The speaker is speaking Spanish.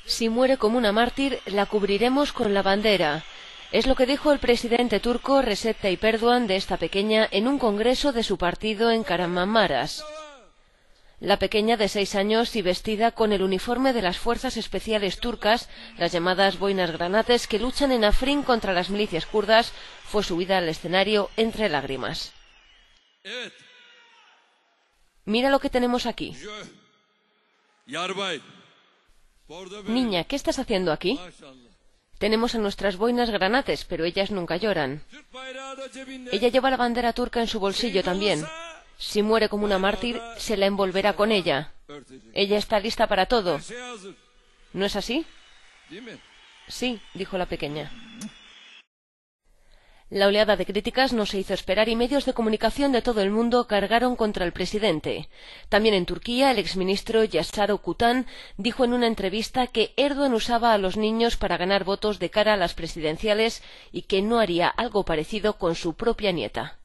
Si muere como una mártir, la cubriremos con la bandera. Es lo que dijo el presidente turco Recep Tayyip Erdoğan de esta pequeña en un congreso de su partido en Kahramanmaraş. La pequeña de 6 años y vestida con el uniforme de las fuerzas especiales turcas, las llamadas boinas granates que luchan en Afrin contra las milicias kurdas, fue subida al escenario entre lágrimas. Mira lo que tenemos aquí. Niña, ¿qué estás haciendo aquí? Tenemos a nuestras boinas granates, pero ellas nunca lloran. Ella lleva la bandera turca en su bolsillo también. Si muere como una mártir, se la envolverá con ella. Ella está lista para todo. ¿No es así? Sí, dijo la pequeña. La oleada de críticas no se hizo esperar y medios de comunicación de todo el mundo cargaron contra el presidente. También en Turquía, el exministro Yaşar Okutan dijo en una entrevista que Erdoğan usaba a los niños para ganar votos de cara a las presidenciales y que no haría algo parecido con su propia nieta.